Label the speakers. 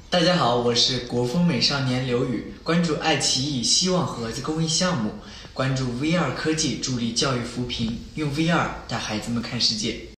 Speaker 1: 大家好，我是国风美少年刘宇，关注爱奇艺希望盒子公益项目，关注 VR 科技助力教育扶贫，用 VR 带孩子们看世界。